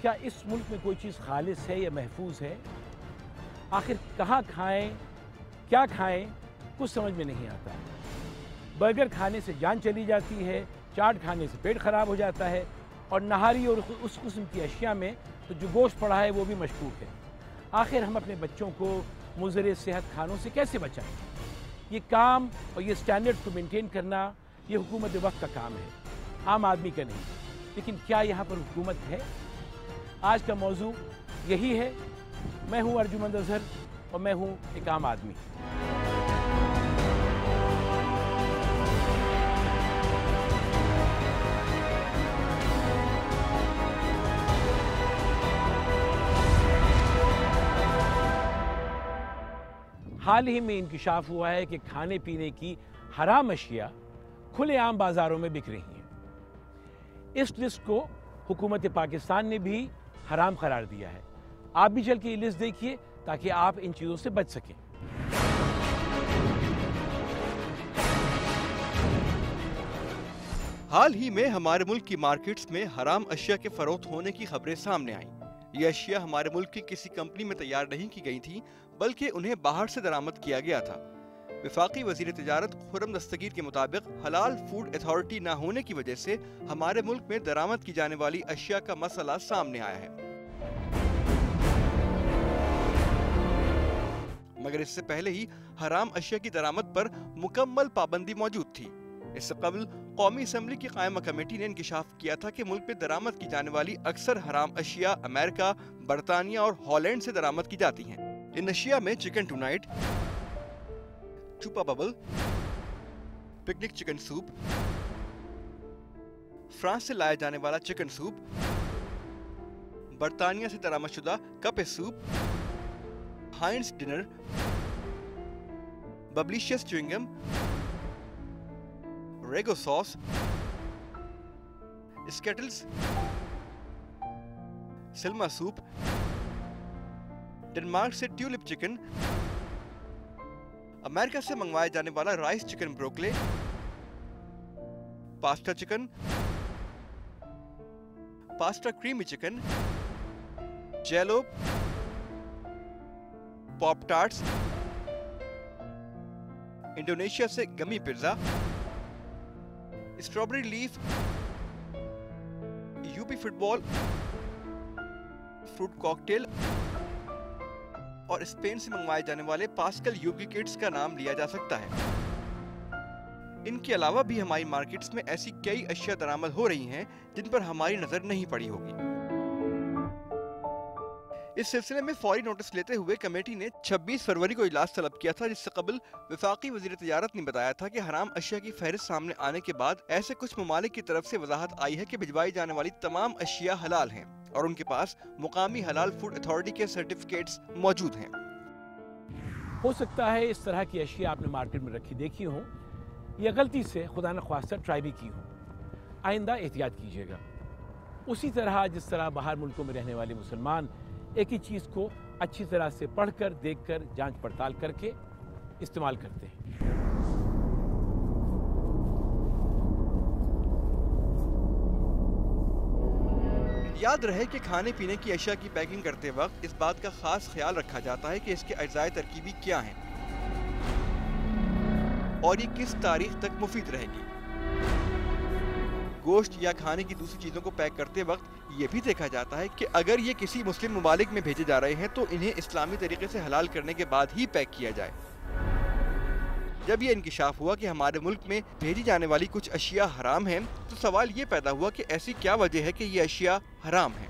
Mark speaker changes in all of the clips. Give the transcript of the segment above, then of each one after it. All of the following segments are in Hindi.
Speaker 1: क्या इस मुल्क में कोई चीज़ खालिस है या महफूज है? आखिर कहाँ खाएं, क्या खाएं, कुछ समझ में नहीं आता। बर्गर खाने से जान चली जाती है, चाट खाने से पेट खराब हो जाता है, और नहारी और उस किस्म की अशिया में तो जो गोश्त पड़ा है वो भी मशकूक है। आखिर हम अपने बच्चों को मुज़र सेहत खानों से कैसे बचाएं? ये काम और ये स्टैंडर्ड को मेंटेन करना ये हुकूमत वक्त का काम है, आम आदमी का नहीं। लेकिन क्या यहाँ पर हुकूमत है? आज का मौजू यही है। मैं हूँ अर्जुमंद अजहर और मैं हूँ एक आम आदमी। हाल ही में इंकिशाफ हुआ है कि खाने पीने की हराम अशिया खुलेआम बाजारों में बिक रही हैं। इस लिस्ट को हुकूमत पाकिस्तान ने भी हराम करार दिया है। आप भी चल के ये लिस्ट देखिए ताकि आप इन चीज़ों से बच सकें।
Speaker 2: हाल ही में हमारे मुल्क की मार्केट्स में हराम अशिया के फरोख्त होने की खबरें सामने आईं। ये अशिया हमारे मुल्क की किसी कंपनी में तैयार नहीं की गई थी, बल्कि उन्हें बाहर से दरामद किया गया था। वफाकी वज़ीर तिजारत खुर्रम दस्तगीर के मुताबिक हलाल फूड अथॉरिटी न होने की वजह से हमारे मुल्क में दरामद की जाने वाली अशिया का मसला सामने आया है। मगर इससे पहले ही हराम अशिया की दरामद पर मुकम्मल पाबंदी मौजूद थी। इससे कबल कौमी असम्बली की कायमा कमेटी ने इंकिशाफ किया था कि मुल्क में दरामद की जाने वाली अक्सर हराम अशिया अमेरिका, बरतानिया और हॉलैंड से दरामद की जाती हैं। इन अशिया में chicken tonight, chupa bubble, picnic chicken soup, France से लाया जाने वाला चिकन सूप, बरतानिया से दरामदशुदा cup soup, Heinz dinner, Bubblicious chewing gum, रेगो सॉस, स्केटल्स, सिल्मा सूप, डेनमार्क से ट्यूलिप चिकन, अमेरिका से मंगवाया जाने वाला rice chicken broccoli, pasta chicken, pasta creamy chicken, jello, pop tarts, Indonesia से gummy pizza, strawberry leaf, Yupi football, fruit cocktail और स्पेन से मंगवाए जाने वाले पास्कल यूगी किट्स का नाम लिया जा सकता है। इनके अलावा भी हमारी मार्केट्स में ऐसी कई अशिया दरामद हो रही हैं जिन पर हमारी नजर नहीं पड़ी होगी। इस सिलसिले में फौरी नोटिस लेते हुए कमेटी ने 26 फरवरी को इजलास तलब किया था, जिससे कबल वफाकी वज़ीर तिजारत ने बताया था कि हराम अशिया की फहरिस्त सामने आने के बाद ऐसे कुछ ममालिक की तरफ से वजाहत आई है कि भिजवाई जाने वाली तमाम अशिया हलाल हैं और उनके पास मुकामी हलाल फूड अथॉरिटी के सर्टिफिकेट्स मौजूद हैं।
Speaker 1: हो सकता है इस तरह की अशिया आपने मार्केट में रखी देखी हो या गलती से खुदा न ख्वास्ता ट्राई भी की हो। आइंदा एहतियात कीजिएगा। उसी तरह जिस तरह बाहर मुल्कों में रहने वाले मुसलमान एक ही चीज़ को अच्छी तरह से पढ़कर, देखकर, जांच पड़ताल करके इस्तेमाल करते हैं।
Speaker 2: याद रहे कि खाने पीने की अशिया की पैकिंग करते वक्त इस बात का खास ख्याल रखा जाता है कि इसके अज्जाए तरकीबी क्या हैं और ये किस तारीख तक मुफीद रहेगी। गोश्त या खाने की दूसरी चीजों को पैक करते वक्त ये भी देखा जाता है कि अगर ये किसी मुस्लिम मुमालिक में भेजे जा रहे हैं तो इन्हें इस्लामी तरीके से हलाल करने के बाद ही पैक किया जाए। जब ये इंकिशाफ हुआ कि हमारे मुल्क में भेजी जाने वाली कुछ अशिया हराम हैं, तो सवाल ये पैदा हुआ कि ऐसी क्या वजह है कि ये अशिया हराम है।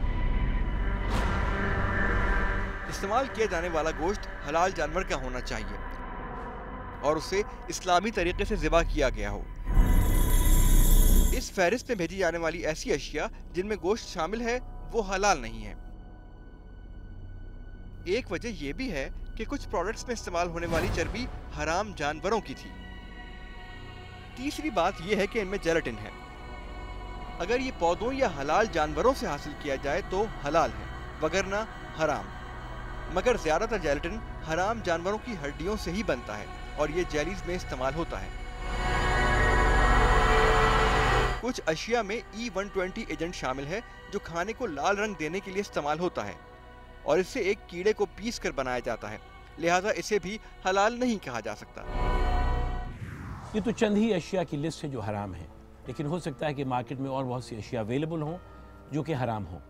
Speaker 2: इस्तेमाल किया जाने वाला गोश्त हलाल जानवर का होना चाहिए और उसे इस्लामी तरीके से ज़िबा किया गया हो। इस फहरिस्त में भेजी जाने वाली ऐसी अशिया जिनमें गोश्त शामिल है वो हलाल नहीं है। एक वजह यह भी है कि कुछ प्रोडक्ट्स में इस्तेमाल होने वाली चर्बी हराम जानवरों की थी। तीसरी बात यह है कि इनमें जेलेटिन है। अगर ये पौधों या हलाल जानवरों से हासिल किया जाए तो हलाल है, वगरना हराम। मगर ज्यादातर जेलेटिन हराम जानवरों की हड्डियों से ही बनता है और ये जेलीज में इस्तेमाल होता है। कुछ अशिया में E120 एजेंट शामिल है जो खाने को लाल रंग देने के लिए इस्तेमाल होता है और इससे एक कीड़े को पीस कर बनाया जाता है, लिहाजा इसे भी हलाल नहीं कहा जा सकता।
Speaker 1: ये तो चंद ही अशिया की लिस्ट है जो हराम है, लेकिन हो सकता है कि मार्केट में और बहुत सी अशिया अवेलेबल हों जो कि हराम हों।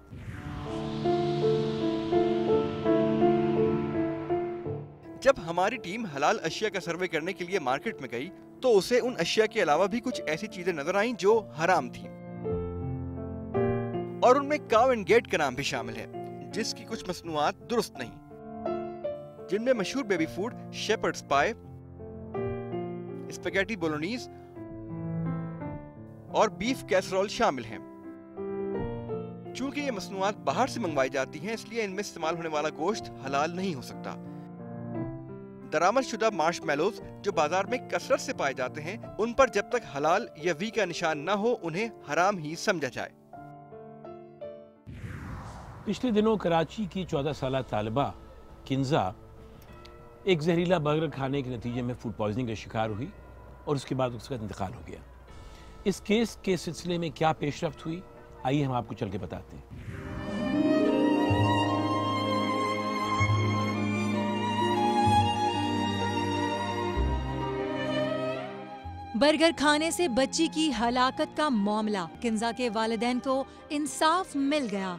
Speaker 2: जब हमारी टीम हलाल अशिया का सर्वे करने के लिए मार्केट में गई तो उसे उन अशिया के अलावा भी कुछ ऐसी चीजें नजर आईं जो हराम थी और उनमें काव एंड गेट का नाम भी शामिल है, जिसकी कुछ मसनूआत दुरुस्त नहीं, जिनमें मशहूर baby food shepherd's pie, spaghetti bolognese और बीफ कैसरोल शामिल हैं। चूंकि ये मसनूआत बाहर से मंगवाई जाती हैं, इसलिए इनमें इस्तेमाल होने वाला गोश्त हलाल नहीं हो सकता। दरामदशुदा मार्शमैलोज जो बाजार में कसरत से पाए जाते हैं, उन पर जब तक हलाल या वी का निशान न हो उन्हें हराम ही समझा जाए।
Speaker 1: पिछले दिनों कराची की 14 साला तालिबा किंजा एक जहरीला बर्गर खाने के नतीजे में फूड पॉइजनिंग का शिकार हुई और उसके बाद उसका इंतकाल हो गया। इस केस के सिलसिले में क्या पेशरफ्त हुई, आइए हम आपको चल के बताते हैं।
Speaker 3: बर्गर खाने से बच्ची की हलाकत का मामला, किंजा के वालिदैन को इंसाफ मिल गया।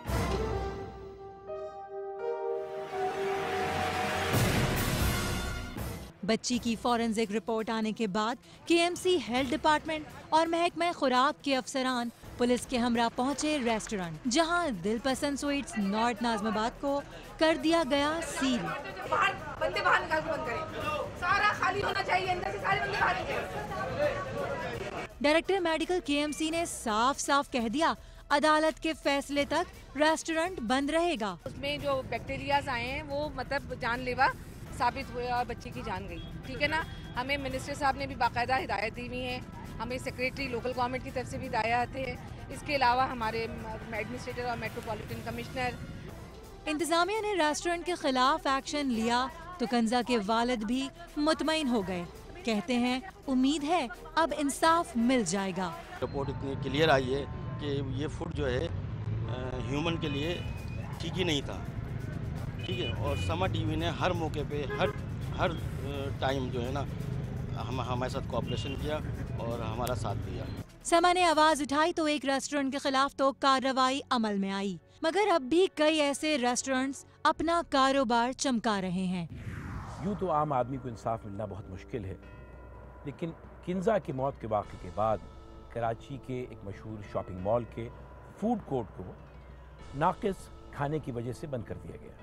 Speaker 3: बच्ची की फॉरेंसिक रिपोर्ट आने के बाद केएमसी हेल्थ डिपार्टमेंट और महकमा खुराक के अफसरान पुलिस के हमरा पहुंचे रेस्टोरेंट, जहां दिलपसंद स्वीट्स नॉर्थ नाज़िमाबाद को कर दिया गया सील।
Speaker 4: बंदे बाहर निकाल के बंद करें, सारा खाली होना चाहिए, अंदर से सारे बंदे बाहर निकलें।
Speaker 3: डायरेक्टर मेडिकल केएमसी ने साफ साफ कह दिया, अदालत के फैसले तक रेस्टोरेंट बंद रहेगा।
Speaker 4: उसमें जो बैक्टीरियाज आए हैं वो मतलब जानलेवा साबित हुए और बच्ची की जान गई, ठीक है ना। हमें मिनिस्टर साहब ने भी बाकायदा हिदायत दी हुई है, हमें सेक्रेटरी लोकल गवर्नमेंट की तरफ से भी हिदायत आते हैं। इसके अलावा हमारे एडमिनिस्ट्रेटर और मेट्रोपॉलिटन कमिश्नर,
Speaker 3: इंतजामिया ने रेस्टोरेंट के खिलाफ एक्शन लिया तो कंजा के वालिद भी मुतमईन हो गए। कहते हैं उम्मीद है अब इंसाफ मिल जाएगा।
Speaker 5: रिपोर्ट इतनी क्लियर आई है कि ये फूड जो है ह्यूमन के लिए ठीक ही नहीं था, ठीक है। और समा टीवी ने हर मौके पे हर टाइम जो है ना हमारे साथ कोऑपरेशन किया और हमारा साथ दिया।
Speaker 3: समा ने आवाज उठाई तो एक रेस्टोरेंट के खिलाफ तो कार्रवाई अमल में आई, मगर अब भी कई ऐसे रेस्टोरेंट्स अपना कारोबार चमका रहे हैं।
Speaker 1: यूँ तो आम आदमी को इंसाफ मिलना बहुत मुश्किल है, लेकिन किंजा की मौत के वाक़े के बाद कराची के एक मशहूर शॉपिंग मॉल के फूड कोर्ट को नाक़िस खाने की वजह से बंद कर दिया गया।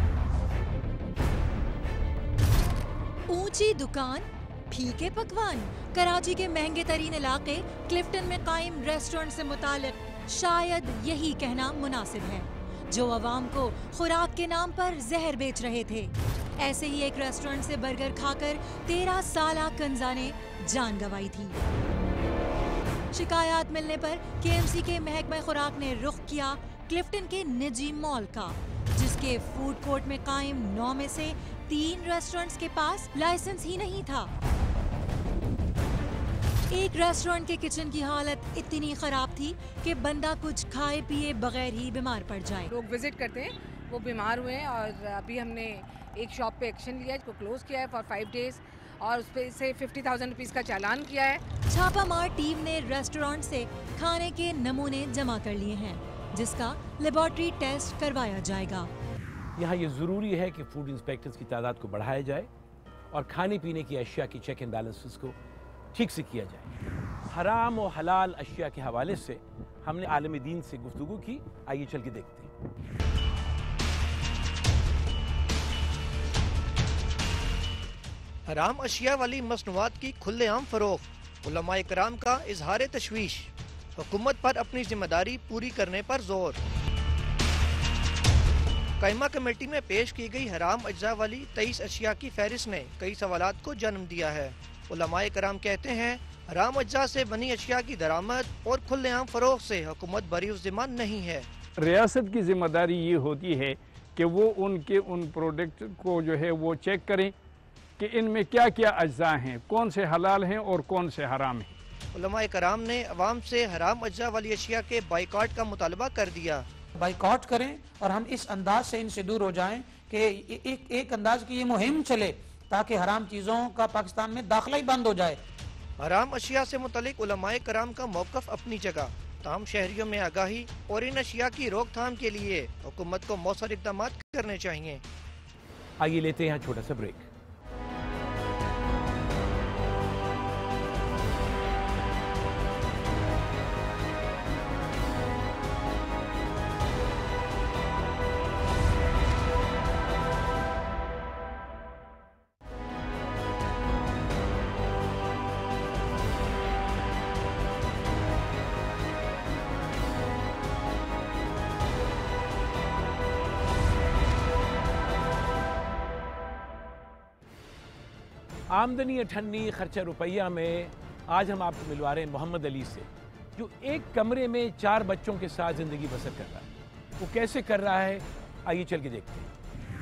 Speaker 3: ऊंची दुकान, फीके पकवान। कराची के महंगे तरीन इलाके क्लिफ्टन में कायम रेस्टोरेंट से मुतालिक शायद यही कहना मुनासिब है, जो अवाम को खुराक के नाम पर जहर बेच रहे थे। ऐसे ही एक रेस्टोरेंट से बर्गर खाकर 13 साला कंजा ने जान गंवाई थी। शिकायत मिलने पर केएमसी के महकमा खुराक ने रुख किया क्लिफ्टन के निजी मॉल का, जिसके फूड कोर्ट में कायम 9 में से 3 रेस्टोरेंट्स के पास लाइसेंस ही नहीं था। एक रेस्टोरेंट के किचन की हालत इतनी खराब थी कि बंदा कुछ खाए पिए बगैर ही बीमार पड़ जाए।
Speaker 4: लोग विजिट करते हैं, वो बीमार हुए हैं और अभी हमने एक शॉप पे एक्शन लिया है, इसको क्लोज किया है फॉर 5 डेज और उस पे से 50,000 रुपीस का चालान किया है।
Speaker 3: छापामार टीम ने रेस्टोरेंट से खाने के नमूने जमा कर लिए हैं, जिसका लेबोरेटरी टेस्ट करवाया जाएगा।
Speaker 1: यहाँ ये ज़रूरी है कि फूड इंस्पेक्टर्स की तादाद को बढ़ाया जाए और खाने पीने की अशिया की चेक एंड बैलेंसेस को ठीक से किया जाए। हराम और हलाल अशिया के हवाले से हमने आलम दीन से गुफ्तगू की, आइए चल के देखते हैं।
Speaker 6: हराम अशिया वाली मसनूआत की खुलेआम फरोख्त, उलमाए कराम का इजहार तशवीश, हुकूमत पर अपनी जिम्मेदारी पूरी करने पर जोर। कायमा कमेटी में पेश की गई हराम अज्जा वाली 23 अशिया की फहरिस्त ने कई सवालात को जन्म दिया है। उलमाए कराम कहते हैं हराम अज्जा से बनी अशिया की दरामद और खुलेआम फरोख्त से हुकूमत बरीउज़ ज़िम्मा नहीं है।
Speaker 7: रियासत की जिम्मेदारी ये होती है कि वो उन प्रोडक्ट को जो है वो चेक करें कि इनमें क्या क्या अज्जा हैं, कौन से हलाल हैं और कौन से हराम हैं।
Speaker 6: उलमाए कराम ने अवाम से हराम अज्जा वाली अशिया के बाइकआउट का मुतालबा कर दिया।
Speaker 8: बाइकआउट करें और हम इस अंदाज से इनसे दूर हो जाएं कि एक अंदाज की ये मुहिम चले ताकि हराम चीज़ों का पाकिस्तान में दाखिला ही बंद हो जाए।
Speaker 6: हराम अशिया से मुतालिक उलमाए कराम का मौक़िफ़ अपनी जगह, तमाम शहरियों में आगाही और इन अशिया की रोकथाम के लिए हुकूमत को मौसर इक़दाम करने चाहिए।
Speaker 1: आइए लेते हैं यहाँ छोटा सा ब्रेक। आमदनी अठन्नी खर्चा रुपया में आज हम आपको मिलवा रहे हैं मोहम्मद अली से, जो एक कमरे में 4 बच्चों के साथ ज़िंदगी बसर कर रहा है। वो कैसे कर रहा है, आइए चल के देखते हैं।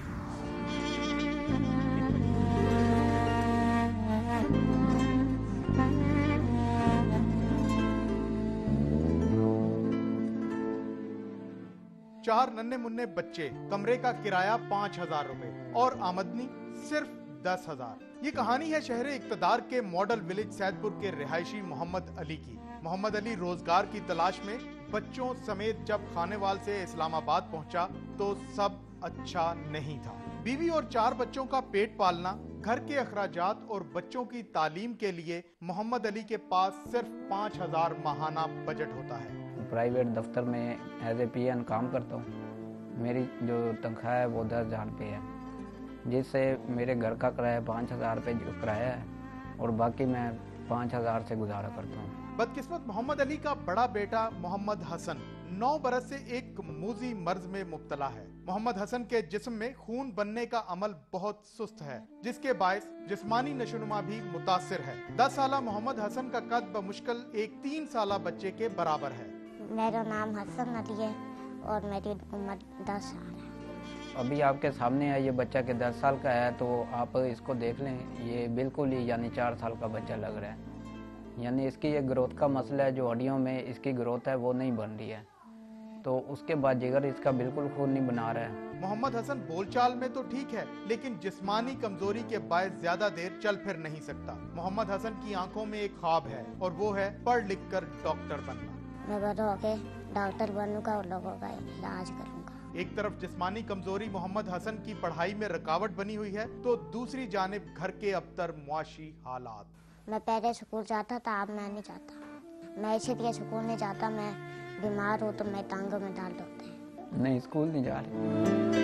Speaker 9: चार नन्हे मुन्ने बच्चे, कमरे का किराया 5,000 रुपए और आमदनी सिर्फ 10,000। ये कहानी है शहर इक्तदार के मॉडल विलेज सैदपुर के रिहायशी मोहम्मद अली की। मोहम्मद अली रोजगार की तलाश में बच्चों समेत जब खानेवाल से इस्लामाबाद पहुंचा तो सब अच्छा नहीं था। बीवी और 4 बच्चों का पेट पालना, घर के अखराजात और बच्चों की तालीम के लिए मोहम्मद अली के पास सिर्फ 5,000 माहाना बजट होता है।
Speaker 10: प्राइवेट दफ्तर में एज ए पीएन काम करता हूँ। मेरी जो तनख्वाह है वो 10,000 रुपये है, जिससे मेरे घर का किराया 5,000 रुपये जो किराया है और बाकी मैं 5,000 से गुजारा करता हूँ।
Speaker 9: बदकिस्मत मोहम्मद अली का बड़ा बेटा मोहम्मद हसन 9 बरस से एक मूजी मर्ज में मुब्तला है। मोहम्मद हसन के जिस्म में खून बनने का अमल बहुत सुस्त है, जिसके बायस जिस्मानी नशोनुमा भी मुतासिर है। 10 साला मोहम्मद हसन का कद बमुश्किल एक 3 साला बच्चे के बराबर है।
Speaker 11: मेरा नाम हसन अली है और मेरी उम्र 10 साल है।
Speaker 10: अभी आपके सामने है ये बच्चा के 10 साल का है, तो आप इसको देख लें, ये बिल्कुल ही यानी 4 साल का बच्चा लग रहा है। यानी इसकी ये ग्रोथ का मसला है, जो हड्डियों में इसकी ग्रोथ है वो नहीं बन रही है, तो उसके बाद जिगर इसका बिल्कुल खून नहीं बना रहा है।
Speaker 9: मोहम्मद हसन बोलचाल में तो ठीक है, लेकिन जिस्मानी कमजोरी के बायस ज्यादा देर चल फिर नहीं सकता। मोहम्मद हसन की आंखों में एक ख्वाब है और वो है पढ़ लिख कर डॉक्टर बनना।
Speaker 11: मैं बड़ा होके डॉक्टर बनूंगा और लोगों का इलाज करूंगा।
Speaker 9: एक तरफ जिस्मानी कमजोरी मोहम्मद हसन की पढ़ाई में रुकावट बनी हुई है, तो दूसरी जानिब घर के अबतर मुआशी हालात।
Speaker 11: मैं पहले स्कूल जाता था, अब मैं नहीं जाता। मैं इसलिए स्कूल नहीं जाता, मैं बीमार हूँ तो मैं टांगों में डाल देते हैं।
Speaker 10: नहीं, स्कूल नहीं जा रही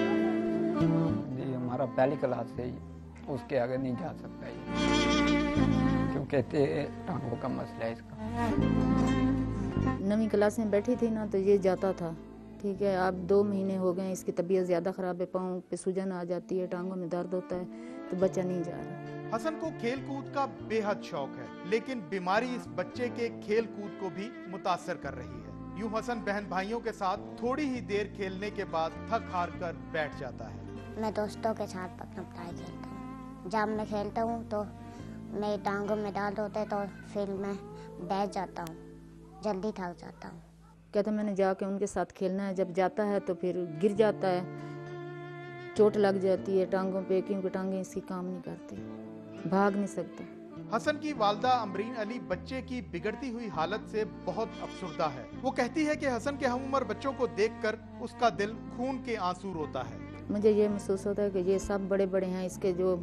Speaker 10: जी, हमारा पहली क्लास से ही उसके आगे नहीं जा सकता ये, क्योंकि टांगों का मसला है इसका।
Speaker 12: 9वीं क्लास में बैठी थी ना तो ये जाता था, ठीक है। अब 2 महीने हो गए, इसकी तबीयत ज़्यादा ख़राब है, पाँव पे सूजन आ जाती है, टांगों में दर्द होता है, तो बच्चा नहीं जा रहा।
Speaker 9: हसन को खेल कूद का बेहद शौक है, लेकिन बीमारी इस बच्चे के खेल कूद को भी मुतासर कर रही है। यूं हसन बहन भाइयों के साथ थोड़ी ही देर खेलने के बाद थक हार कर बैठ जाता है।
Speaker 11: मैं दोस्तों के साथ अपना पढ़ाई खेलता हूँ। जब मैं खेलता हूँ तो मेरी टांगों में दर्द होते तो फिर मैं बैठ जाता हूँ, जल्दी थक जाता हूँ।
Speaker 12: कहता मैंने जाके उनके साथ खेलना है। जब जाता है तो फिर गिर जाता है, चोट लग जाती है टांगों पे, क्योंकि टांगें इसकी काम नहीं करती, भाग नहीं सकता।
Speaker 9: हसन की वालदा अमरीन अली बच्चे की बिगड़ती हुई हालत से बहुत अफसुर्दा है। वो कहती है कि हसन के हमउम्र बच्चों को देखकर उसका दिल खून के आंसू रोता है।
Speaker 12: मुझे ये महसूस होता है कि ये सब बड़े बड़े हैं, इसके जो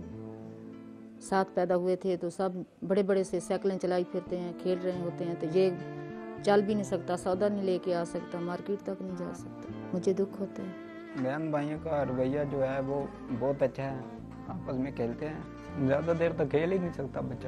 Speaker 12: साथ पैदा हुए थे तो सब बड़े बड़े से साइकिलें चलाई फिरते हैं, खेल रहे होते हैं, तो ये चल भी नहीं सकता, सौदा नहीं लेके आ सकता, मार्केट तक नहीं जा सकता। मुझे दुख होता है।
Speaker 10: बहन भाइयों का रवैया जो है वो बहुत अच्छा है, आपस में खेलते हैं, ज़्यादा देर तक खेल ही नहीं सकता बच्चा।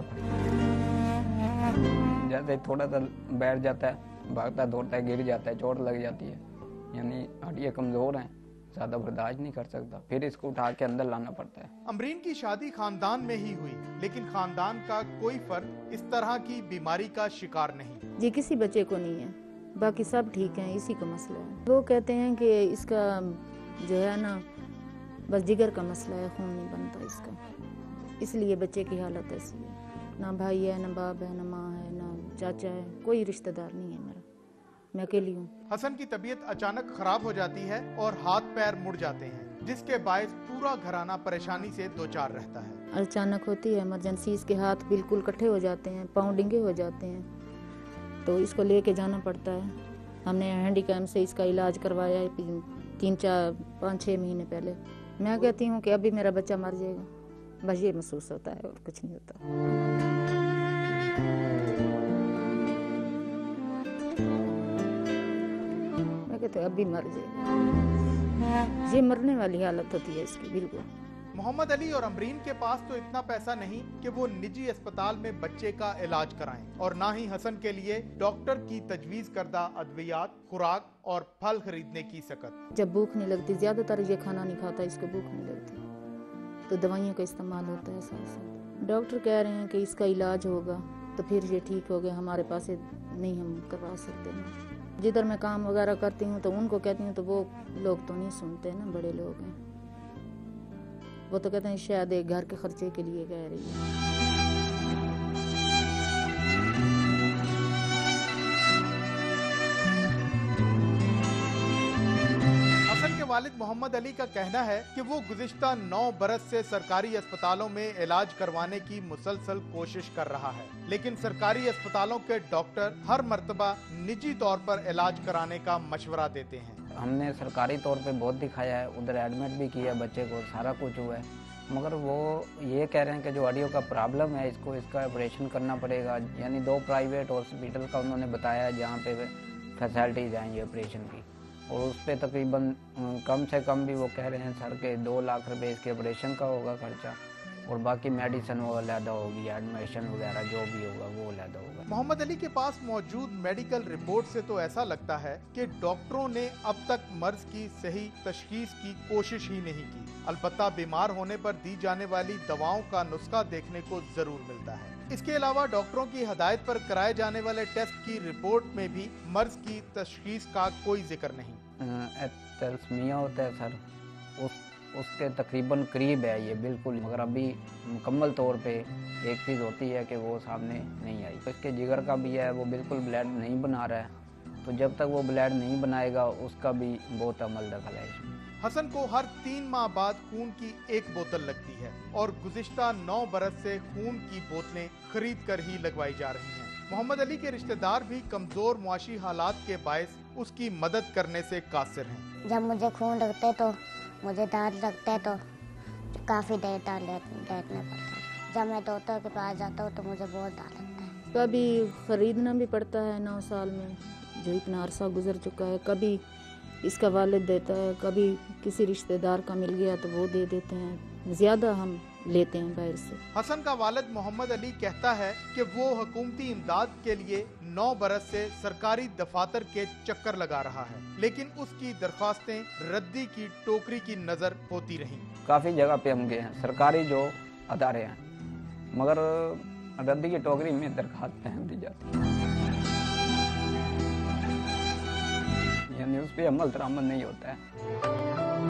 Speaker 10: जैसे थोड़ा सा बैठ जाता है, भागता दौड़ता है, गिर जाता है, चोट लग जाती है, यानी हड्डियाँ कमज़ोर हैं, ज़्यादा बर्दाश्त नहीं कर सकता, फिर इसको उठा के अंदर लाना पड़ता है।
Speaker 9: अमरीन की शादी खानदान में ही हुई, लेकिन खानदान का कोई फर्द इस तरह की बीमारी का शिकार नहीं।
Speaker 12: ये किसी बच्चे को नहीं है, बाकी सब ठीक हैं, इसी का मसला है। वो कहते हैं कि इसका जो है ना बस जिगर का मसला है, खून नहीं बनता इसका, इसलिए बच्चे की हालत ऐसी है। ना भाई है, ना बाप है, ना माँ है, ना चाचा है, कोई रिश्तेदार नहीं है मेरा, मैं अकेली हूँ।
Speaker 9: हसन की तबीयत अचानक खराब हो जाती है और हाथ पैर मुड़ जाते हैं, जिसके बायस पूरा घराना परेशानी से दो चार रहता है।
Speaker 12: अचानक होती है इमरजेंसी, इसके हाथ बिल्कुल कट्ठे हो जाते हैं, पाँव डिंगे हो जाते हैं, तो इसको लेके जाना पड़ता है। हमने हैंडीकैम से इसका इलाज करवाया है 3-4-5-6 महीने पहले। मैं कहती हूँ कि अभी मेरा बच्चा मर जाएगा, बस ये महसूस होता है और कुछ नहीं होता। मैं कहती हूँ अभी मर जाएगा, ये मरने वाली हालत होती है इसकी बिल्कुल।
Speaker 9: मोहम्मद अली और अमरीन के पास तो इतना पैसा नहीं कि वो निजी अस्पताल में बच्चे का इलाज कराएं, और ना ही हसन के लिए डॉक्टर की तजवीज करदा अद्वियात, खुराक और फल खरीदने की सकत।
Speaker 12: जब भूख नहीं लगती, ज्यादातर ये खाना नहीं खाता, इसको भूख नहीं लगती, तो दवाइयों का इस्तेमाल होता है साथ साथ। डॉक्टर कह रहे हैं कि इसका इलाज होगा तो फिर ये ठीक हो गया, हमारे पास नहीं हम करवा सकते हैं। जिधर मैं काम वगैरह करती हूँ तो उनको कहती हूँ तो वो लोग तो नहीं सुनते ना, बड़े लोग हैं, वो तो कहते हैं शायद एक घर के खर्चे के लिए कह रही है।
Speaker 9: हसन के वालिद मोहम्मद अली का कहना है कि वो गुज़िश्ता 9 बरस से सरकारी अस्पतालों में इलाज करवाने की मुसलसल कोशिश कर रहा है, लेकिन सरकारी अस्पतालों के डॉक्टर हर मर्तबा निजी तौर पर इलाज कराने का मशवरा देते हैं।
Speaker 10: हमने सरकारी तौर पे बहुत दिखाया है, उधर एडमिट भी किया बच्चे को, सारा कुछ हुआ है, मगर वो ये कह रहे हैं कि जो हड्डियों का प्रॉब्लम है इसको इसका ऑपरेशन करना पड़ेगा। यानी 2 प्राइवेट हॉस्पिटल का उन्होंने बताया जहाँ पे फैसिलिटीज़ आएंगी ऑपरेशन की, और उस पर तकरीबन कम से कम भी वो कह रहे हैं सर के 2 लाख रुपए इसके ऑपरेशन का होगा खर्चा, और बाकी मेडिसिन वो अलहदा होगी, एडमिशन वगैरह जो भी होगा वो अलहदा होगा।
Speaker 9: मोहम्मद अली के पास मौजूद मेडिकल रिपोर्ट से तो ऐसा लगता है कि डॉक्टरों ने अब तक मर्ज की सही तशखीस की कोशिश ही नहीं की। अलबत्ता बीमार होने पर दी जाने वाली दवाओं का नुस्खा देखने को जरूर मिलता है। इसके अलावा डॉक्टरों की हदायत पर कराए जाने वाले टेस्ट की रिपोर्ट में भी मर्ज की तशखीस का कोई जिक्र नहीं।
Speaker 10: तस्मिया होता है सर, उसके तकरीबन करीब है ये बिल्कुल, मगर अभी मुकम्मल तौर पे एक चीज़ होती है कि वो सामने नहीं आई। इसके जिगर का भी है, वो बिल्कुल ब्लड नहीं बना रहा है, तो जब तक वो ब्लड नहीं बनाएगा उसका भी बहुत अमल दखल है इसमें।
Speaker 9: हसन को हर 3 माह बाद खून की 1 बोतल लगती है और गुज़िश्ता 9 बरस से खून की बोतलें खरीद कर ही लगवाई जा रही हैं। मोहम्मद अली के रिश्तेदार भी कमजोर मुआशी हालात के बायस उसकी मदद करने से कासिर हैं।
Speaker 11: जब मुझे खून लगते तो मुझे दर्द लगता है तो काफ़ी देर तक लेटना पड़ता है। जब मैं डॉक्टर के पास जाता हूँ तो मुझे बहुत दर्द लगता है।
Speaker 12: कभी खरीदना भी पड़ता है, 9 साल में जो इतना अरसा गुजर चुका है, कभी इसका वालिद देता है, कभी किसी रिश्तेदार का मिल गया तो वो दे देते हैं, ज़्यादा हम लेते हैं बाहर से।
Speaker 9: हसन का वालिद मोहम्मद अली कहता है कि वो हुकूमती इमदाद के लिए 9 बरस से सरकारी दफातर के चक्कर लगा रहा है, लेकिन उसकी दरख्वास्तें रद्दी की टोकरी की नजर होती रहीं।
Speaker 10: काफ़ी जगह पे हम गए हैं, सरकारी जो अदारे हैं, मगर रद्दी की टोकरी में दरख्वास्तें दी जाती हैं, यानी उस पर अमल दरामद नहीं होता है।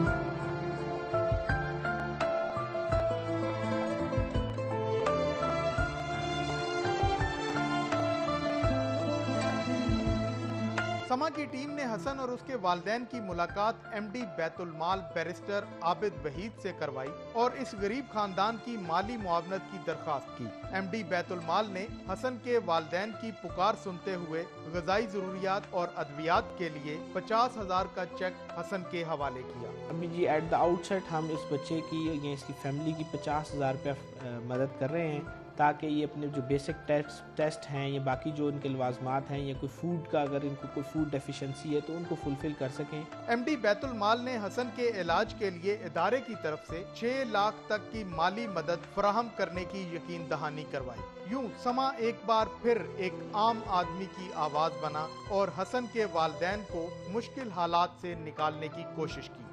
Speaker 9: समा की टीम ने हसन और उसके वालिदैन की मुलाकात एमडी बैतुल माल बैरिस्टर आबिद वहीद से करवाई और इस गरीब खानदान की माली मुआवनत की दरख्वास्त की। एमडी बैतुल माल ने हसन के वालिदैन की पुकार सुनते हुए ग़िज़ाई ज़रूरियात और अद्वियात के लिए 50,000 का चेक हसन के हवाले किया।
Speaker 13: अभी जी एट द आउटसेट हम इस बच्चे की या इसकी फैमिली की 50,000 रुपया मदद कर रहे हैं, ताकि ये अपने जो बेसिक टेस्ट हैं या बाकी जो इनके लवाजमात हैं या कोई फूड का अगर इनको कोई फूड डेफिशिएंसी है तो उनको फुलफिल कर सकें।
Speaker 9: एमडी बैतुल माल ने हसन के इलाज के लिए इदारे की तरफ से 6 लाख तक की माली मदद फराहम करने की यकीन दहानी करवाई। यूं समा एक बार फिर एक आम आदमी की आवाज बना और हसन के वालिदैन को मुश्किल हालात से निकालने की कोशिश की।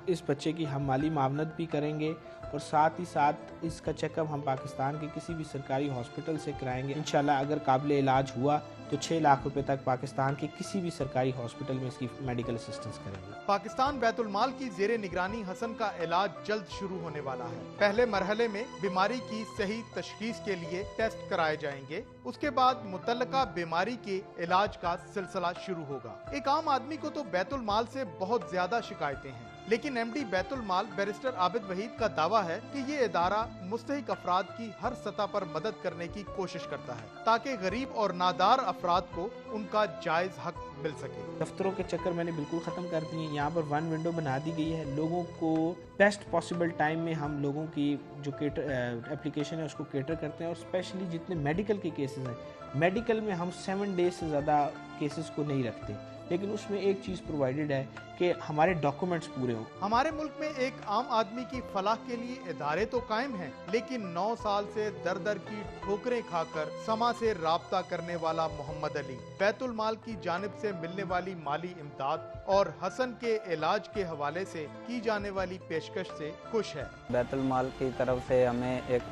Speaker 13: इस बच्चे की हम माली मावनत भी करेंगे और साथ ही साथ इसका चेकअप हम पाकिस्तान के किसी भी सरकारी हॉस्पिटल से कराएंगे। इंशाल्लाह अगर काबिल इलाज हुआ तो 6 लाख रुपए तक पाकिस्तान के किसी भी सरकारी हॉस्पिटल में इसकी मेडिकल असिस्टेंस करेंगे।
Speaker 9: पाकिस्तान बैतुल माल की जेरे निगरानी हसन का इलाज जल्द शुरू होने वाला है। पहले मरहले में बीमारी की सही तशखीस के लिए टेस्ट कराए जाएंगे, उसके बाद मुतल्लका बीमारी के इलाज का सिलसिला शुरू होगा। एक आम आदमी को तो बैतुल माल से बहुत ज्यादा शिकायतें हैं, लेकिन एमडी बैतुल माल बैरिस्टर आबिद वहीद का दावा है कि ये इदारा मुस्तहिक अफराद की हर सतह पर मदद करने की कोशिश करता है ताकि गरीब और नादार अफराद को उनका जायज हक मिल सके।
Speaker 13: दफ्तरों के चक्कर मैंने बिल्कुल ख़त्म कर दिए। यहाँ पर 1 विंडो बना दी गई है। लोगों को बेस्ट पॉसिबल टाइम में हम लोगों की जो एप्लीकेशन है उसको केटर करते हैं, और स्पेशली जितने मेडिकल के केसेस हैं, मेडिकल में हम 7 डेज से ज़्यादा केसेस को नहीं रखते, लेकिन उसमें एक चीज़ प्रोवाइडेड है कि हमारे डॉक्यूमेंट्स पूरे हों।
Speaker 9: हमारे मुल्क में एक आम आदमी की फलाह के लिए इदारे तो कायम हैं, लेकिन 9 साल से दर दर की ठोकरें खाकर समा से राब्ता करने वाला मोहम्मद अली बैतुल माल की जानिब से मिलने वाली माली इमदाद और हसन के इलाज के हवाले से की जाने वाली पेशकश से खुश है।
Speaker 10: बैतुल माल की तरफ से हमें एक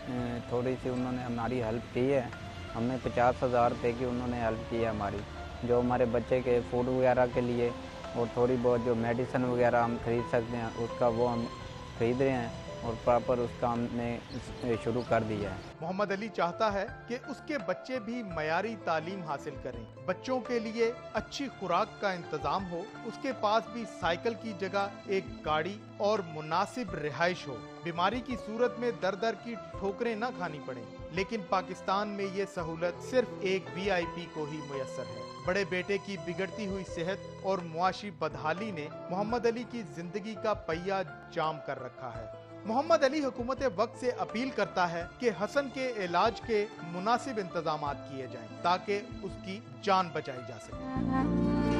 Speaker 10: थोड़ी सी उन्होंने हमारी हेल्प की है। हमें 50,000 रुपये की उन्होंने हेल्प की है हमारी, जो हमारे बच्चे के फूड वगैरह के लिए और थोड़ी बहुत जो मेडिसिन वगैरह हम खरीद सकते हैं उसका वो हम खरीद रहे हैं और प्रॉपर उसका हमने शुरू कर दिया है।
Speaker 9: मोहम्मद अली चाहता है कि उसके बच्चे भी मयारी तालीम हासिल करें, बच्चों के लिए अच्छी खुराक का इंतजाम हो, उसके पास भी साइकिल की जगह एक गाड़ी और मुनासिब रिहाइश हो, बीमारी की सूरत में दर दर की ठोकरें न खानी पड़े। लेकिन पाकिस्तान में ये सहूलत सिर्फ एक VIP को ही मुयस्सर है। बड़े बेटे की बिगड़ती हुई सेहत और मुआशी बदहाली ने मोहम्मद अली की जिंदगी का पहिया जाम कर रखा है। मोहम्मद अली हुकूमत वक्त से अपील करता है कि हसन के इलाज के मुनासिब इंतजाम किए जाएं ताकि उसकी जान बचाई जा सके।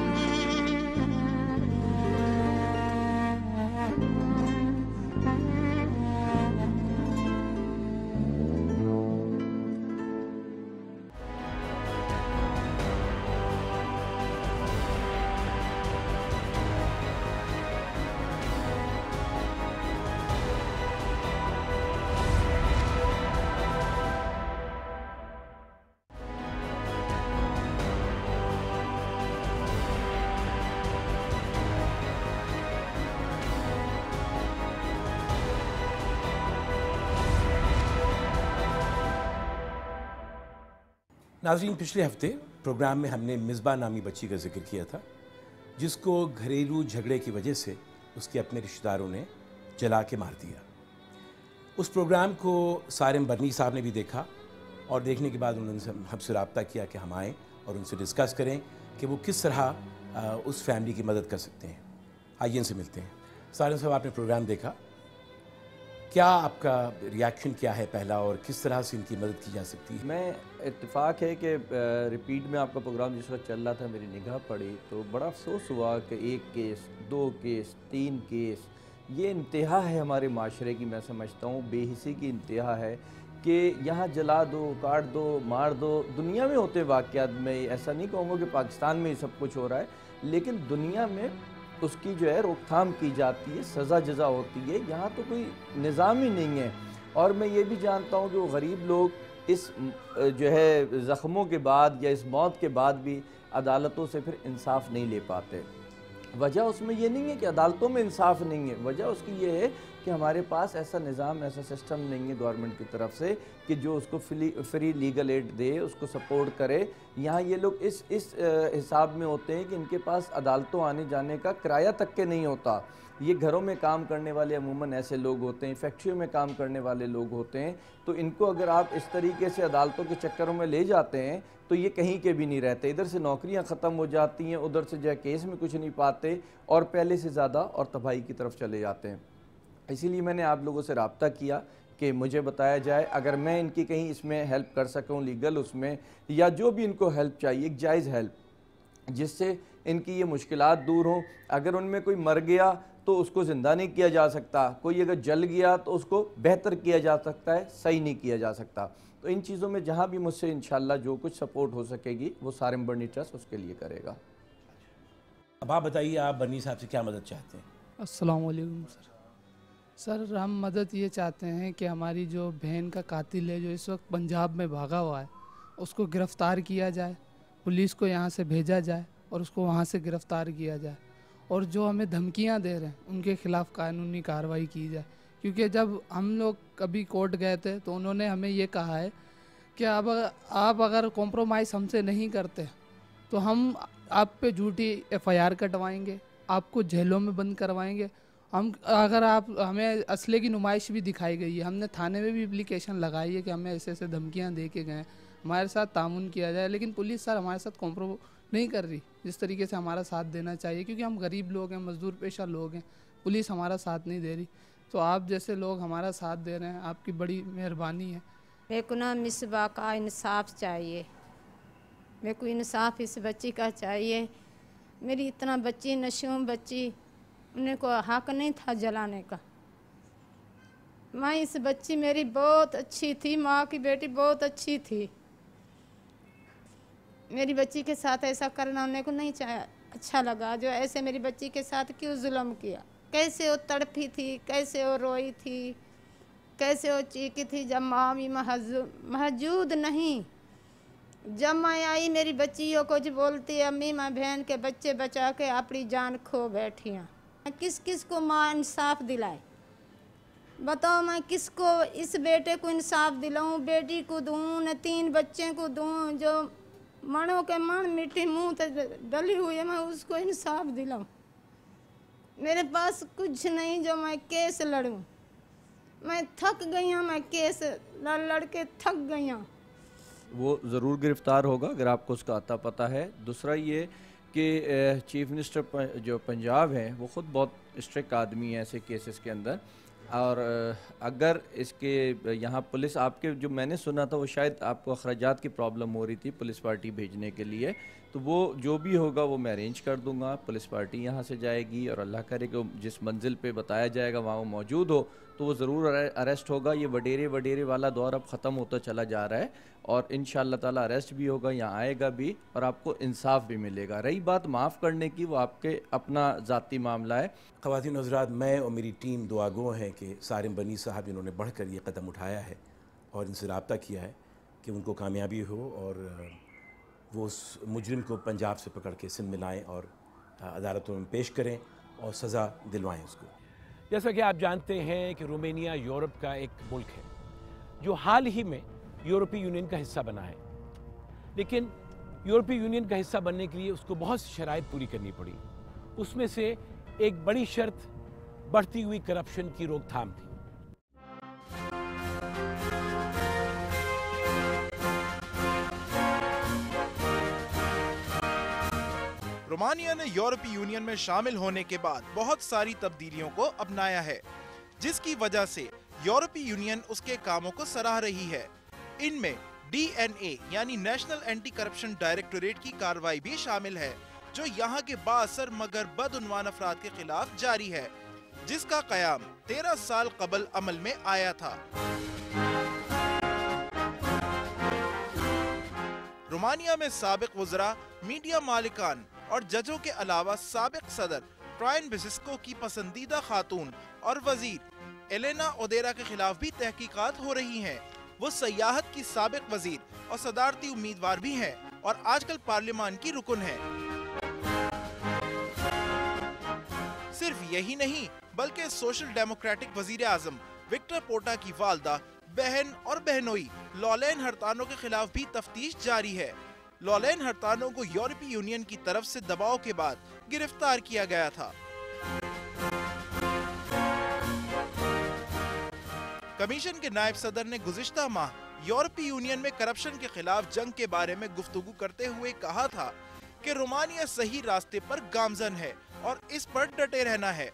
Speaker 1: नाज़रीन, पिछले हफ्ते प्रोग्राम में हमने मिसबा नामी बच्ची का जिक्र किया था जिसको घरेलू झगड़े की वजह से उसके अपने रिश्तेदारों ने जला के मार दिया। उस प्रोग्राम को सारिम बर्नी साहब ने भी देखा और देखने के बाद उन्होंने हमसे रब्ता किया कि हम आएँ और उनसे डिस्कस करें कि वो किस तरह उस फैमिली की मदद कर सकते हैं। आइए इनसे मिलते हैं। सारिम साहब, आपने प्रोग्राम देखा, क्या आपका रिएक्शन क्या है पहला, और किस तरह से इनकी मदद की जा सकती है?
Speaker 14: मैं इत्तेफाक है कि रिपीट में आपका प्रोग्राम जिस वक्त चल रहा था मेरी निगाह पड़ी तो बड़ा अफसोस हुआ कि 1 केस, 2 केस, 3 केस, ये इंतहा है हमारे माशरे की। मैं समझता हूँ बेहिसी की इंतहा है कि यहाँ जला दो, काट दो, मार दो। दुनिया में होते वाक़यात में, ऐसा नहीं कहूँगा कि पाकिस्तान में ही सब कुछ हो रहा है, लेकिन दुनिया में उसकी जो है रोकथाम की जाती है, सज़ा जज़ा होती है। यहाँ तो कोई निज़ाम ही नहीं है। और मैं ये भी जानता हूँ कि वो गरीब लोग इस जो है ज़ख्मों के बाद या इस मौत के बाद भी अदालतों से फिर इंसाफ नहीं ले पाते। वजह उसमें ये नहीं है कि अदालतों में इंसाफ नहीं है, वजह उसकी ये है कि हमारे पास ऐसा निज़ाम, ऐसा सिस्टम नहीं है गवर्नमेंट की तरफ से कि जो उसको फ्री लीगल एड दे, उसको सपोर्ट करे। यहाँ ये लोग इस हिसाब में होते हैं कि इनके पास अदालतों आने जाने का किराया तक के नहीं होता। ये घरों में काम करने वाले अमूमन ऐसे लोग होते हैं, फैक्ट्रियों में काम करने वाले लोग होते हैं। तो इनको अगर आप इस तरीके से अदालतों के चक्करों में ले जाते हैं तो ये कहीं के भी नहीं रहते। इधर से नौकरियां ख़त्म हो जाती हैं, उधर से जो है केस में कुछ नहीं पाते और पहले से ज़्यादा और तबाही की तरफ चले जाते हैं। इसीलिए मैंने आप लोगों से रब्ता किया कि मुझे बताया जाए अगर मैं इनकी कहीं इसमें हेल्प कर सकूं लीगल उसमें, या जो भी इनको हेल्प चाहिए, एक जायज़ हेल्प जिससे इनकी ये मुश्किलात दूर हों। अगर उनमें कोई मर गया तो उसको ज़िंदा नहीं किया जा सकता, कोई अगर जल गया तो उसको बेहतर किया जा सकता है, सही नहीं किया जा सकता। तो इन चीज़ों में जहाँ भी मुझसे इंशाल्लाह जो कुछ सपोर्ट हो सकेगी वो सारिम बर्नी ट्रस्ट उसके लिए करेगा।
Speaker 1: अब आप बताइए, आप बर्नी साहब से क्या मदद चाहते हैं?
Speaker 15: अस्सलाम वालेकुम सर हम मदद ये चाहते हैं कि हमारी जो बहन का कातिल है जो इस वक्त पंजाब में भागा हुआ है उसको गिरफ़्तार किया जाए, पुलिस को यहाँ से भेजा जाए और उसको वहाँ से गिरफ़्तार किया जाए, और जो हमें धमकियाँ दे रहे हैं उनके ख़िलाफ़ कानूनी कार्रवाई की जाए। क्योंकि जब हम लोग कभी कोर्ट गए थे तो उन्होंने हमें ये कहा है कि अब आप अगर कॉम्प्रोमाइज़ हमसे नहीं करते तो हम आप पे झूठी FIR कटवाएंगे, आपको जेलों में बंद करवाएंगे। अगर आप हमें असले की नुमाइश भी दिखाई गई है, हमने थाने में भी एप्लीकेशन लगाई है कि हमें ऐसे ऐसे धमकियां दे के गए, हमारे साथ तामुन किया जाए, लेकिन पुलिस सर हमारे साथ कॉम्प्रो नहीं कर रही जिस तरीके से हमारा साथ देना चाहिए, क्योंकि हम गरीब लोग हैं, मजदूर पेशा लोग हैं, पुलिस हमारा साथ नहीं दे रही। तो आप जैसे लोग हमारा साथ दे रहे हैं, आपकी बड़ी मेहरबानी है।
Speaker 16: मेरे को ना मिसबा का इंसाफ चाहिए, मेरे को इंसाफ इस बच्ची का चाहिए। मेरी इतना बच्ची नशों बच्ची, उन्हें को हक नहीं था जलाने का। मैं इस बच्ची मेरी बहुत अच्छी थी, माँ की बेटी बहुत अच्छी थी। मेरी बच्ची के साथ ऐसा करना उन्हें को नहीं अच्छा लगा। जो ऐसे मेरी बच्ची के साथ क्यों जुल्म किया, कैसे वो तड़पी थी, कैसे वो रोई थी, कैसे वो चीखी थी जब माँ भी मौजूद नहीं। जब मैं आई मेरी बच्चियों को जो बोलती है अम्मी मैं बहन के बच्चे बचा के अपनी जान खो बैठी हूँ। किस किस को माँ इंसाफ दिलाए, बताओ मैं किसको इस बेटे को इंसाफ दिलाऊं, बेटी को दूं न 3 बच्चे को दूं जो मणों के मण मिट्टी मुंह तक डली हुई है, मैं उसको इंसाफ दिलाऊं। मेरे पास कुछ नहीं जो मैं केस लड़ूं, मैं थक गई हूँ, मैं केस लड़ लड़ के थक गई हूँ।
Speaker 14: वो ज़रूर गिरफ़्तार होगा अगर आपको उसका आता पता है। दूसरा ये कि चीफ मिनिस्टर जो पंजाब हैं वो ख़ुद बहुत स्ट्रिक्ट आदमी है ऐसे केसेस के अंदर, और अगर इसके यहाँ पुलिस आपके जो मैंने सुना था वो शायद आपको अखराजात की प्रॉब्लम हो रही थी पुलिस पार्टी भेजने के लिए, तो वो जो भी होगा वो मैं अरेंज कर दूंगा। पुलिस पार्टी यहाँ से जाएगी और अल्लाह करे कि जिस मंजिल पे बताया जाएगा वहाँ वो मौजूद हो तो वो ज़रूर अरेस्ट होगा। ये वडेरे वाला दौर अब ख़त्म होता चला जा रहा है और इंशाअल्लाह ताला अरेस्ट भी होगा, यहाँ आएगा भी और आपको इंसाफ भी मिलेगा। रही बात माफ़ करने की, वो आपके अपना ज़ाती मामला है।
Speaker 17: ख़वातीन हज़रात, मैं और मेरी टीम दुआगो हैं कि सारिम बनी साहब इन्होंने बढ़कर ये कदम उठाया है और इनसे रब्ता किया है कि उनको कामयाबी हो और वो उस मुजरिम को पंजाब से पकड़ के सिंध में लाएँ और अदालतों में पेश करें और सज़ा दिलवाएँ उसको।
Speaker 1: जैसा कि आप जानते हैं कि रोमानिया यूरोप का एक मुल्क है जो हाल ही में यूरोपीय यूनियन का हिस्सा बना है, लेकिन यूरोपीय यूनियन का हिस्सा बनने के लिए उसको बहुत सी शराइत पूरी करनी पड़ी। उसमें से एक बड़ी शर्त बढ़ती हुई करप्शन की रोकथाम थी।
Speaker 18: रोमानिया ने यूरोपीय यूनियन में शामिल होने के बाद बहुत सारी तब्दीलियों को अपनाया है, जिसकी वजह से यूरोपीय यूनियन उसके कामों को सराह रही है। इनमें DNA यानी नेशनल एंटी करप्शन डायरेक्टोरेट की कार्रवाई भी शामिल है, जो यहाँ के बाअसर मगर बदउन्वान अफराद के खिलाफ जारी है, जिसका कयाम 13 साल कबल अमल में आया था। रोमानिया में साबिक वज़रा, मीडिया मालिकान और जजों के अलावा साबिक सदर ट्रायन बेसिस्को की पसंदीदा खातून और वजीर एलेना ओडेरा के खिलाफ भी तहकीकात हो रही हैं। वो सयाहत की साबिक वजीर और सदारती उम्मीदवार भी हैं और आजकल पार्लियामान की रुकन है। सिर्फ यही नहीं बल्कि सोशल डेमोक्रेटिक वजीर आजम विक्टर पोटा की वालदा, बहन और बहनोई लॉलेन हरतानो के खिलाफ भी तफ्तीश जारी है। लॉलेन हरतानो को यूरोपीय यूनियन की तरफ से दबाव के बाद गिरफ्तार किया गया था। कमीशन के नायब सदर ने गुज़िश्ता माह यूरोपीय यूनियन में करप्शन के खिलाफ जंग के बारे में गुफ्तगू करते हुए कहा था कि रोमानिया सही रास्ते पर गामजन है और इस पर डटे रहना है।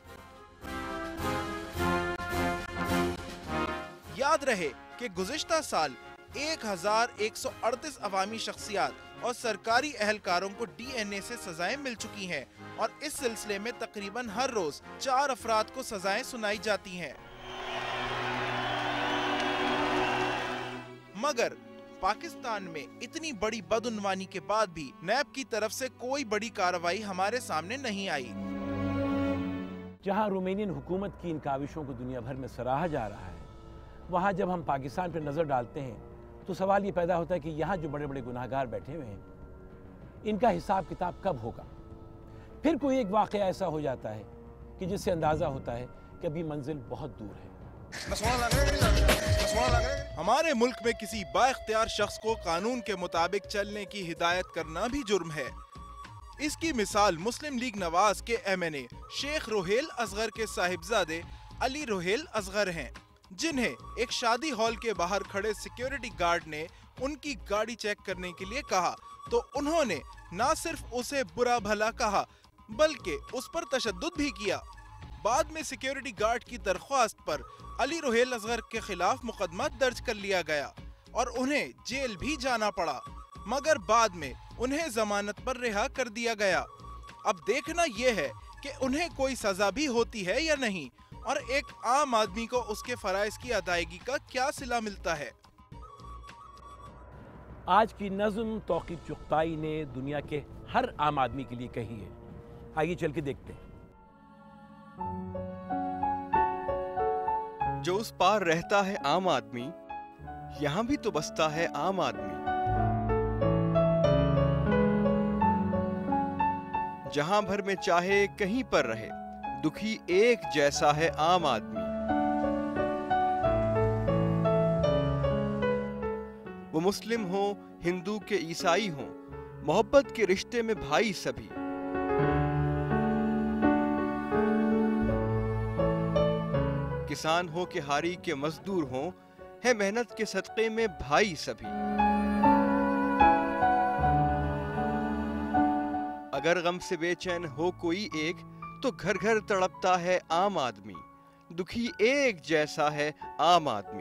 Speaker 18: याद रहे कि गुज़िश्ता साल 1138 अवामी शख्सियात और सरकारी अहलकारों को DNA से सजाएं मिल चुकी हैं और इस सिलसिले में तकरीबन हर रोज 4 अफराद को सजाएं सुनाई जाती हैं। मगर पाकिस्तान में इतनी बड़ी बदउन्वानी के बाद भी नैब की तरफ से कोई बड़ी कार्रवाई हमारे सामने नहीं आई।
Speaker 1: जहां रोमानियन हुकूमत की इन काविशों को दुनिया भर में सराहा जा रहा है, वहां जब हम पाकिस्तान पर नज़र डालते हैं तो सवाल ये पैदा होता है कि यहाँ जो बड़े बड़े गुनाहगार बैठे हुए हैं, इनका हिसाब किताब कब होगा। फिर कोई एक वाक़या ऐसा हो जाता है कि जिससे अंदाज़ा होता है कि अभी मंजिल बहुत दूर है।
Speaker 18: हमारे मुल्क में किसी बाइख्तियार शख्स को कानून के मुताबिक चलने की हिदायत करना भी जुर्म है। इसकी मिसाल मुस्लिम लीग नवाज के MNA शेख रोहेल असगर के साहिबजादे अली रोहेल असगर हैं, जिन्हें एक शादी हॉल के बाहर खड़े सिक्योरिटी गार्ड ने उनकी गाड़ी चेक करने के लिए कहा तो उन्होंने न सिर्फ उसे बुरा भला कहा बल्कि उस पर तशद्दुद भी किया। बाद में सिक्योरिटी गार्ड की दरख्वास्त पर अली रोहेल असगर के खिलाफ मुकदमा दर्ज कर लिया गया और उन्हें जेल भी जाना पड़ा, मगर बाद में उन्हें जमानत पर रिहा कर दिया गया। अब देखना यह है कि उन्हें कोई सजा भी होती है या नहीं और एक आम आदमी को उसके फराइज की अदायगी का क्या सिला मिलता है।
Speaker 1: आज की नज़्म तौक़ीब चुग़ताई ने दुनिया के हर आम आदमी के लिए कही है। आइए चल के देखते हैं।
Speaker 2: जो उस पार रहता है आम आदमी, यहाँ भी तो बसता है आम आदमी। जहां भर में चाहे कहीं पर रहे, दुखी एक जैसा है आम आदमी। वो मुस्लिम हो, हिंदू के ईसाई हो, मोहब्बत के रिश्ते में भाई सभी। किसान हो के हारी के मजदूर हो, है मेहनत के सदक़े में भाई सभी। अगर गम से बेचैन हो कोई एक, तो घर घर तड़पता है आम आदमी। दुखी एक जैसा है आम आदमी।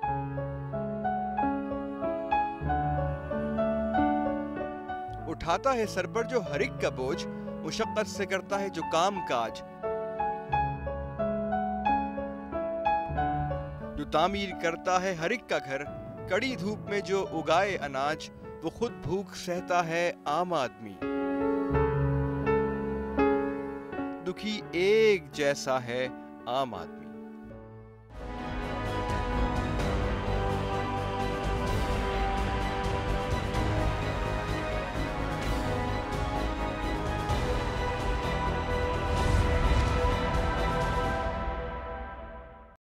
Speaker 2: उठाता है सर पर जो हर एक का बोझ, मुशक्कत से करता है जो काम काज। जो तामीर करता है हर एक का घर, कड़ी धूप में जो उगाए अनाज, वो खुद भूख सहता है आम आदमी। दुखी एक जैसा है आम आदमी।